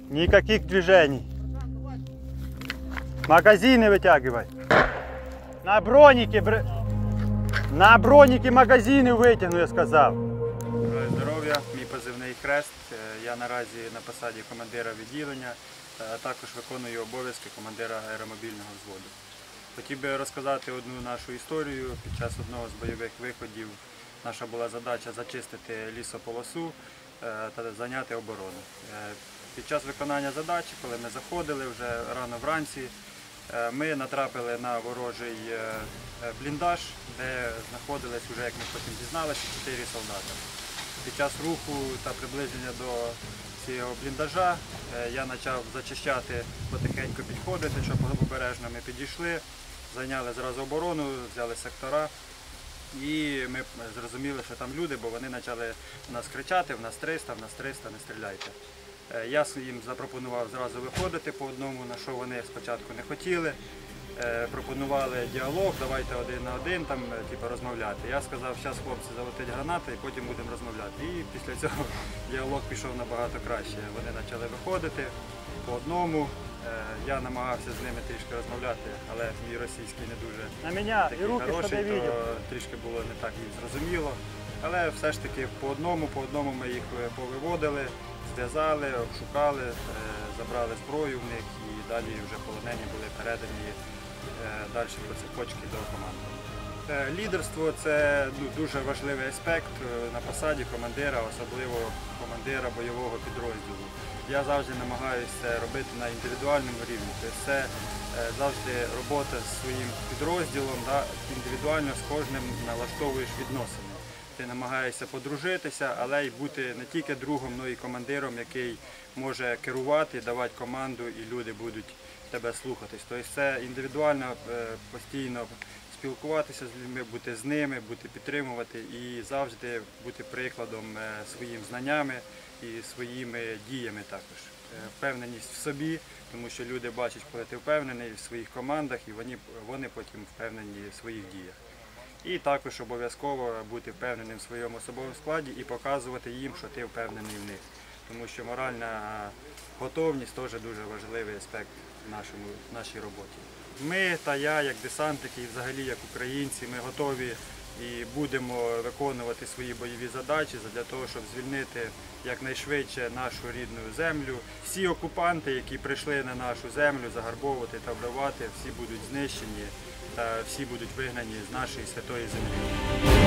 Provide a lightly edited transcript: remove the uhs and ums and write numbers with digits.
Никаких движений. Магазины вытягивай. На бронике магазини витягну, я сказав. Здоров'я, мій позивний Хрест. Я наразі на посаді командира відділення, а також виконую обов'язки командира аеромобільного взводу. Хотів би розказати одну нашу історію. Під час одного з бойових виходів наша була задача зачистити лісополосу та зайняти оборону. Під час виконання задачі, коли ми заходили вже рано вранці, ми натрапили на ворожий бліндаж, де знаходились, вже, як ми потім дізналися, 4 солдати. Під час руху та приближення до цього бліндажа я почав зачищати, потихеньку підходити, щоб обережно ми підійшли, зайняли зразу оборону, взяли сектора. І ми зрозуміли, що там люди, бо вони почали нас кричати: в нас 300, в нас 300, не стріляйте. Я їм запропонував зразу виходити по одному, на що вони спочатку не хотіли. Пропонували діалог, давайте один на один там, розмовляти. Я сказав, зараз хлопці залетять гранати і потім будемо розмовляти. І після цього діалог пішов набагато краще. Вони почали виходити по одному. Я намагався з ними трішки розмовляти, але мій російський не дуже такий хороший, то трішки було не так їм зрозуміло. Але все ж таки по одному ми їх повиводили, зв'язали, обшукали, забрали зброю в них і далі вже полонені були передані далі по цепочці до команди. Лідерство – це дуже важливий аспект на посаді командира, особливо командира бойового підрозділу. Я завжди намагаюся це робити на індивідуальному рівні. Тобто це завжди робота з своїм підрозділом, індивідуально з кожним налаштовуєш відносини. Ти намагаєшся подружитися, але й бути не тільки другом, але й командиром, який може керувати, давати команду, і люди будуть тебе слухатись. Тобто це індивідуально, постійно спілкуватися з людьми, бути з ними, бути підтримувати і завжди бути прикладом своїм знаннями і своїми діями також. Впевненість в собі, тому що люди бачать, коли ти впевнений в своїх командах, і вони потім впевнені в своїх діях. І також обов'язково бути впевненим в своєму особовому складі і показувати їм, що ти впевнений в них. Тому що моральна готовність теж дуже важливий аспект в нашій роботі. Ми та я, як десантники і взагалі як українці, ми готові і будемо виконувати свої бойові задачі для того, щоб звільнити якнайшвидше нашу рідну землю. Всі окупанти, які прийшли на нашу землю загарбовувати та вбивати, всі будуть знищені та всі будуть вигнані з нашої святої землі.